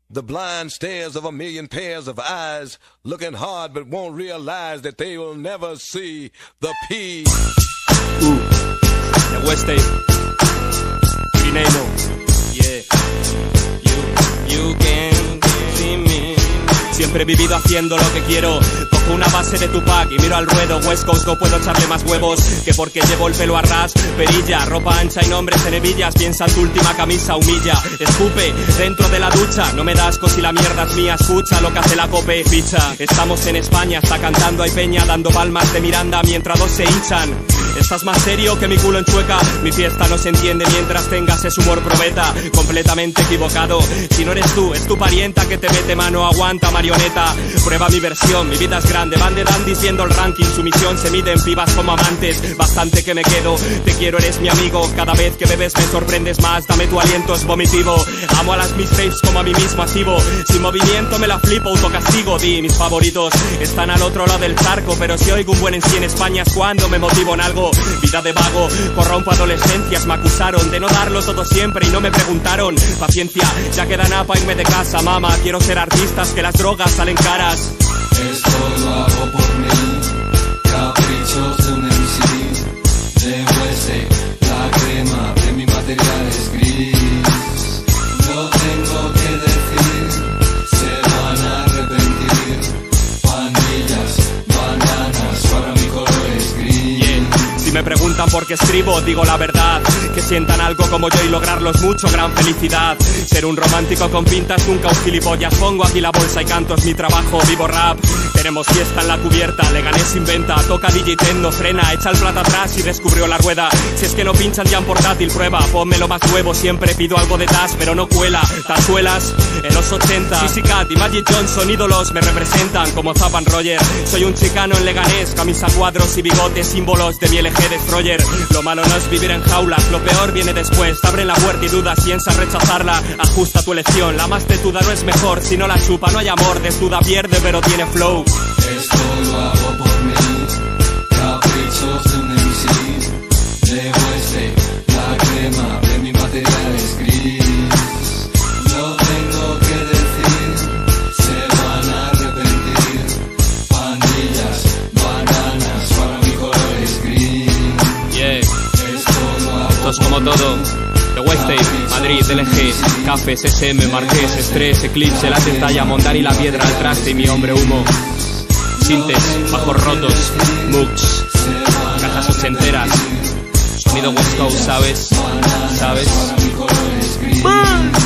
The blind stares of a million pairs of eyes, looking hard but won't realize that they will never see the P. The West State. Renamo. Yeah. You can see me. Siempre he vivido haciendo lo que quiero. Cojo una base de Tupac y miro al ruedo. West Coast no puedo echarle más huevos que porque llevo el pelo a ras. Perilla, ropa ancha y nombres en hebillas. Piensa en tu última camisa, humilla. Escupe dentro de la ducha. No me das asco si la mierda es mía. Escucha lo que hace la cope, ficha. Estamos en España, está cantando hay peña, dando palmas de Miranda mientras dos se hinchan. Estás más serio que mi culo en Chueca. Mi fiesta no se entiende mientras tengas ese humor probeta. Completamente equivocado. Si no eres tú, es tu parienta que te mete mano. Aguanta, marioneta. Prueba mi versión, mi vida es grande. Van de dandis viendo el ranking. Su misión se mide en pibas como amantes. Bastante que me quedo. Te quiero, eres mi amigo. Cada vez que bebes me sorprendes más. Dame tu aliento, es vomitivo. Amo a las mistakes como a mí mismo activo. Sin movimiento me la flipo, autocastigo. Di, mis favoritos están al otro lado del charco. Pero si oigo un buen en sí en España es cuando me motivo en algo. Vida de vago, corrompo adolescencias. Me acusaron de no darlo todo siempre y no me preguntaron. Paciencia, ya queda nada pa' irme de casa, mama. Quiero ser artistas, que las drogas salen caras. Esto lo hago por mí. Caprichos de un MC. De West, la crema de mi material es gris. Lo tengo que decir, se van a arrepentir. Pandillas, bananas, para mi color es gris. Si me preguntan por qué escribo, digo la verdad. Que sientan algo como yo y lograrlo es mucho, gran felicidad. Ser un romántico con pintas, nunca un gilipollas. Pongo aquí la bolsa y canto, es mi trabajo, vivo rap. Tenemos fiesta en la cubierta, Leganés inventa. Toca DJ Tendo, frena, echa el plato atrás y descubrió la rueda. Si es que no pinchan ya en portátil, prueba. Pónmelo más nuevo, siempre pido algo de tas, pero no cuela. Tazuelas en los 80. Sissy Cat y Magic Johnson, ídolos, me representan como Zapan Roger. Soy un chicano en Leganés, camisa cuadros y bigotes, símbolos de mi LG Destroyer. Lo malo no es vivir en jaulas, lo peor viene después. Te abren la puerta y dudas, piensas rechazarla. Ajusta tu elección, la más tetuda no es mejor. Si no la chupa no hay amor, desnuda pierde pero tiene flow. Esto lo hago por mí. Caprichos de un MC. De West, la crema de mi material es gris. Lo tengo que decir, se van a arrepentir. Pandillas, bananas, para mi color es gris. Yeah. Esto es como todo. The West State, Madrid, LG, Cafés, SM, Marqués, Estrés, Eclipse, Lates, Diamond, Dani la Piedra, al traste y mi hombre humo. Sintes, bajos rotos, Mux, cajas ochenteras, sonido West Coast, ¿sabes? ¿Sabes?